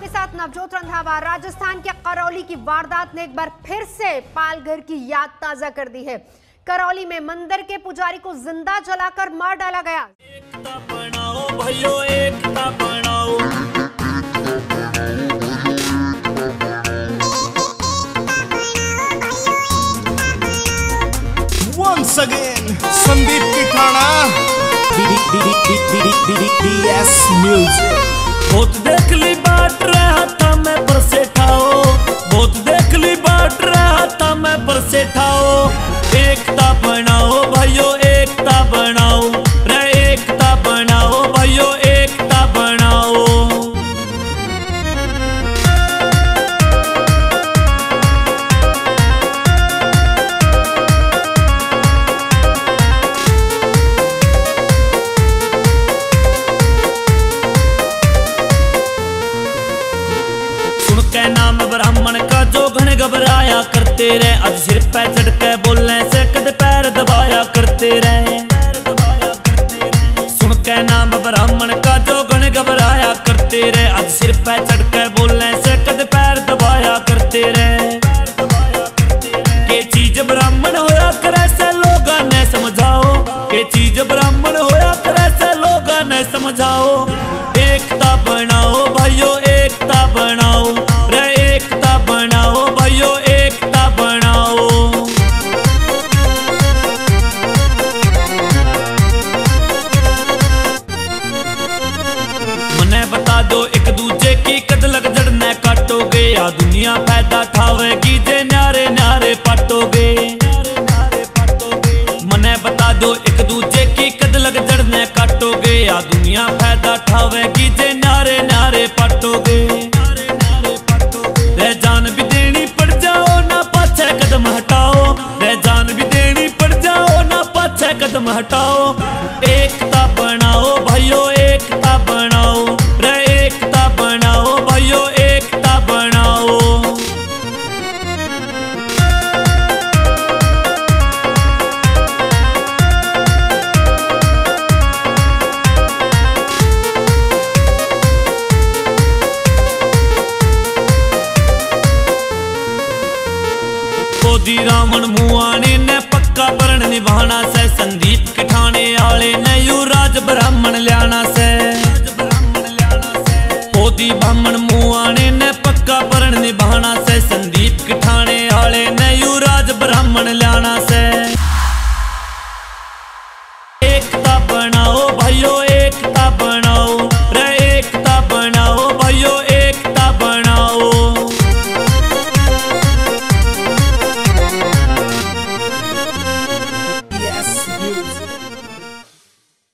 आपके साथ नवजोत रंधावा। राजस्थान के करौली की वारदात ने एक बार फिर से पालघर की याद ताजा कर दी है। करौली में मंदिर के पुजारी को जिंदा जलाकर मार डाला गया। एकता बनाओ भाइयों, एकता बनाओ। Once again, Sandeep पिठाना, DS Music। बहुत देख ली बाट रहा था मैं पर से ठाओ, बहुत देख ली बाट रहा था मैं पर से ठाओ। एकता बनाओ भाइयों, एकता बनाओ रे, एकता बनाओ भाइयों, एकता बनाओ। सुन के नाम ब्राह्मण का जो घने घबराया करते रहे, आज सिर पे चढ़ के बोलने से कद पैर दबाया करते रहे। सुन के नाम ब्राह्मण का जो घने घबराया करते रहे, आज सिर पे चढ़ के बोलने से कद पैर दबाया करते रहे। के चीज ब्राह्मण होया करे से लोगा ने समझाओ, के चीज ब्राह्मण होया करे से लोगा ने समझाओ। एकता बनाओ भाइयों, एकता बनाओ रे, एकता बनाओ भाइयों, एकता बनाओ। मने बता दो एक दूजे की कद लग जड़ने काटोगे, या दुनिया पैदा ठावेगी जे न्यारे न्यारे पाटोगे। मने बता दो एक दूजे की कद लग जड़ने काटोगे, या दुनिया पैदा ठावेगी जे न्यारे न्यारे पाटोगे। रे जान भी देनी पड़ जाओ ना पाछे कदम हटाओ, रे जान भी देनी पड़ जाओ ना पाछे कदम हटाओ। एकता बनाओ भाइयों, एकता बनाओ रे, एकता बनाओ भाइयों, एकता बनाओ। कोदी रावण मुआने ने पक्का प्रण निभाना से, संदीप के ठाणे आले ने युवराज ब्राह्मण ल्याना से। कोदी ब्राह्मण मुआने ने पक्का प्रण निभाना से,